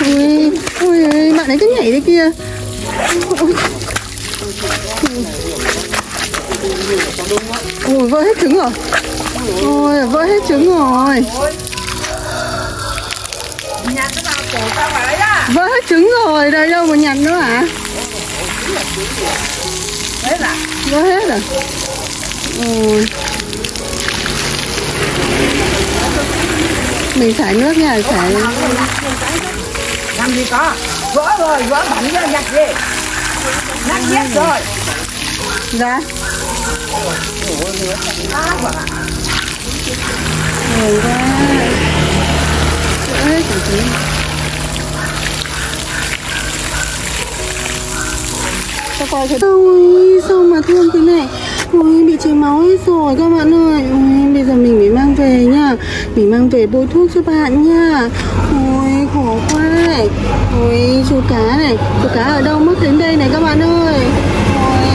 Ui, ui, bạn ấy cứ nhảy đây kia. Ôi, vỡ hết trứng rồi. Ôi, vỡ hết trứng rồi. Vỡ hết trứng rồi, đây đâu mà nhặt nữa hả? Vỡ hết rồi. Ôi. Mình xả nước nha, xả. Làm gì có, vỡ rồi, vỡ bẩn ra nhặt đi. Nát hết rồi. Dạ. Rồi ra. Vỡ hết cả trứng. Ôi, sao mà thương thế này. Ôi, bị chảy máu hết rồi các bạn ơi. Ôi, bây giờ mình phải mang về nha. Mình mang về bôi thuốc cho bạn nha. Ôi, khổ quá này. Ôi, chú cá này. Chú cá ở đâu mất đến đây này các bạn ơi. Ôi,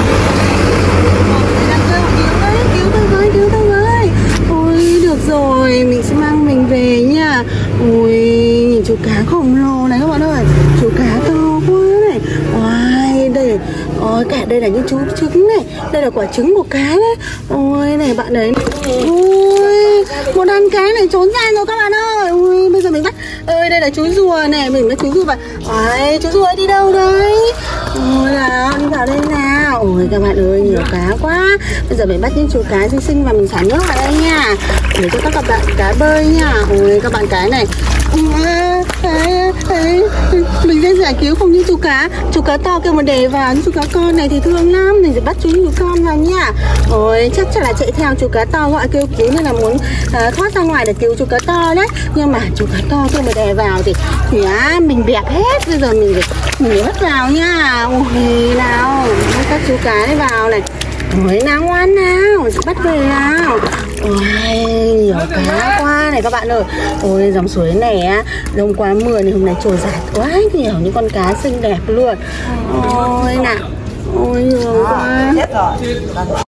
đang kêu cứu tôi với. Ôi, được rồi, mình sẽ mang mình về nha. Ôi, nhìn chú cá khổng lồ này các bạn ơi. Chú cá to quá này. Ôi, đây. Ôi, cả đây là những chú trứng này. Đây là quả trứng của cá đấy. Ôi, này bạn đấy. Ôi, một đàn cá này trốn ra rồi các bạn ơi. Ôi, bây giờ mình bắt. Ơi, đây là chú rùa này. Mình bắt chú rùa vào. Ôi, chú rùa đi đâu đấy? Ôi, nào, đi vào đây nào. Ôi, các bạn ơi, nhiều cá quá. Bây giờ mình bắt những chú cá xinh xinh và mình xả nước vào đây nha. Để cho các bạn cá bơi nha. Ôi, các bạn cái này. Mình sẽ giải cứu không những chú cá to kia mà để vào những chú cá con này thì thương lắm. Mình sẽ bắt chú con vào nha. Ôi, chắc chắn là chạy theo chú cá to gọi kêu cứu nên là muốn thoát ra ngoài để cứu chú cá to đấy. Nhưng mà chú cá to kia mà đè vào thì mình bẹp hết. Bây giờ mình phải bắt vào nha. Ôi, nào các chú cá này vào này. Ôi, nào ngoan nào, sẽ bắt về nào. Ôi, nhiều cá quá này các bạn ơi. Ôi, dòng suối này á, đông quá mưa thì hôm nay trôi giạt quá nhiều những con cá xinh đẹp luôn. Ôi nào. Ôi, nhiều quá.